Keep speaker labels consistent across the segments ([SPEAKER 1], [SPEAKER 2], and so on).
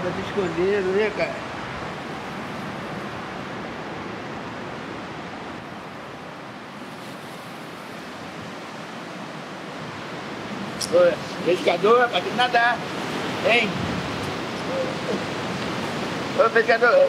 [SPEAKER 1] Tá se escondendo, né, cara? Oi, pescador, pra que nadar, hein? Ô, pescador.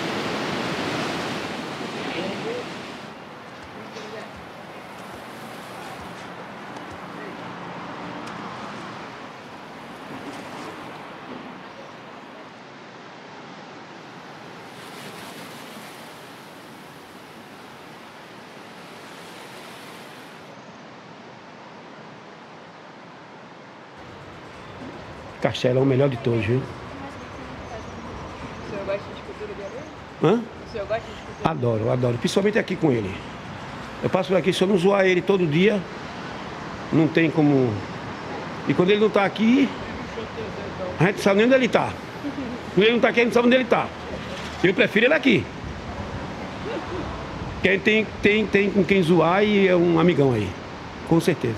[SPEAKER 2] Castelo é o melhor de todos, viu?
[SPEAKER 3] O senhor gosta de cultura de areia?
[SPEAKER 2] Hã?
[SPEAKER 3] O senhor gosta de cultura?
[SPEAKER 2] Adoro, adoro. Principalmente aqui com ele. Eu passo por aqui, se eu não zoar ele todo dia, não tem como... E quando ele não tá aqui, a gente não sabe nem onde ele tá. Quando ele não tá aqui, a gente não sabe onde ele tá. Eu prefiro ele aqui. Porque a gente tem com quem zoar e é um amigão aí. Com certeza.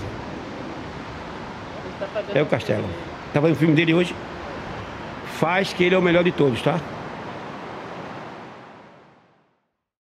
[SPEAKER 2] É o Castelo. Tá fazendo o filme dele hoje? Faz que ele é o melhor de todos, tá?